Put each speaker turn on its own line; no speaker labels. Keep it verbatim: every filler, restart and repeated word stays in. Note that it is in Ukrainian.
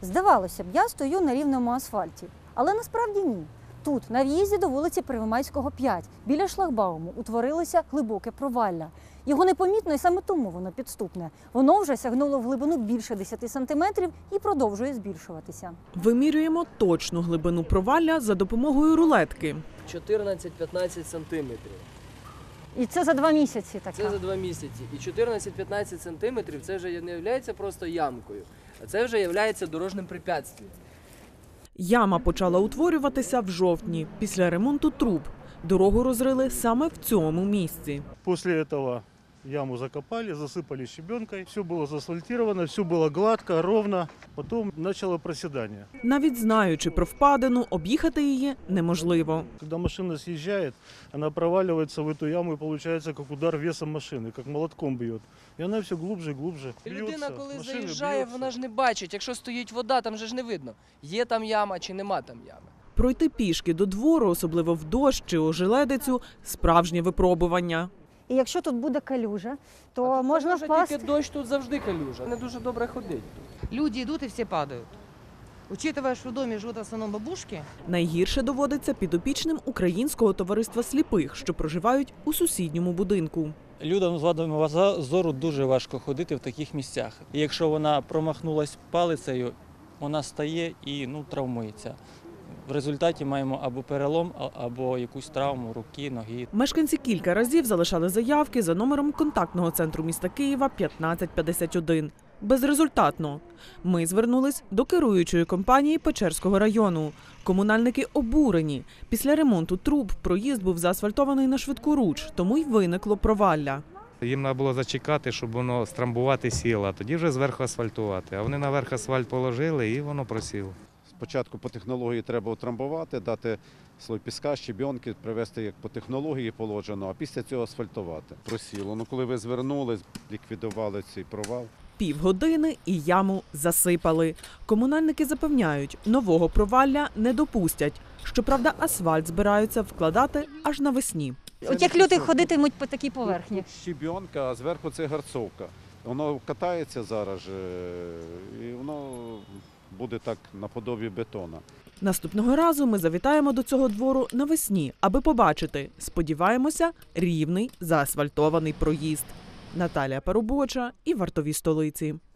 Здавалося б, я стою на рівному асфальті, але насправді ні. Тут, на в'їзді до вулиці Первомайського, п'ять, біля шлагбауму, утворилося глибоке провалля. Його непомітно і саме тому воно підступне. Воно вже сягнуло в глибину більше десяти сантиметрів і продовжує збільшуватися.
Вимірюємо точну глибину провалля за допомогою рулетки.
чотирнадцять-п'ятнадцять сантиметрів.
І це за два місяці таке?
Це за два місяці. І чотирнадцять-п'ятнадцять сантиметрів – це вже не є просто ямкою, а це вже є дорожнім препятствием.
Яма почала утворюватися в жовтні, після ремонту труб. Дорогу розрили саме в цьому місці.
Після цього яму закопали, засипали щебенкою, все було заасфальтировано, все було гладко, ровно, потім почало просідання.
Навіть знаючи про впадину, об'їхати її неможливо.
Коли машина з'їжджає, вона провалюється в цю яму і виходить як удар весом машини, як молотком б'є. І вона все глибше і глибше.
Людина, коли заїжджає, вона ж не бачить, якщо стоїть вода, там же ж не видно, є там яма чи нема там ями.
Пройти пішки до двору, особливо в дощ чи ожеледицю – справжнє випробування.
І якщо тут буде калюжа, то
а
можна
калюжа,
впасти.
Тільки дощ, тут завжди калюжа. Не дуже добре ходить.
Люди йдуть і всі падають. Учитывая, що в домі живуть в основному бабушки.
Найгірше доводиться підопічним Українського товариства сліпих, що проживають у сусідньому будинку.
Людям з вадами зору дуже важко ходити в таких місцях. І якщо вона промахнулась палицею, вона стає і ну, травмується. В результаті маємо або перелом, або якусь травму руки, ноги.
Мешканці кілька разів залишали заявки за номером контактного центру міста Києва п'ятнадцять п'ятдесят один. Безрезультатно. Ми звернулись до керуючої компанії Печерського району. Комунальники обурені. Після ремонту труб проїзд був заасфальтований на швидкоруч, тому й виникло провалля.
Їм треба було зачекати, щоб воно страмбувати сіло, а тоді вже зверху асфальтувати. А вони наверх асфальт положили і воно просіло.
Спочатку по технології треба утрамбувати, дати слой піска, щебенки, привести як по технології положено, а після цього асфальтувати. Просіло. Ну, коли ви звернулись, ліквідували цей провал.
Півгодини і яму засипали. Комунальники запевняють, нового провалля не допустять. Щоправда, асфальт збираються вкладати аж навесні.
От як люди ходитимуть по такій поверхні?
Тут щебенка, а зверху це гарцовка. Воно катається зараз і воно буде так наподобі бетона.
Наступного разу ми завітаємо до цього двору навесні, аби побачити, сподіваємося, рівний заасфальтований проїзд. Наталія Парубоча і вартові столиці.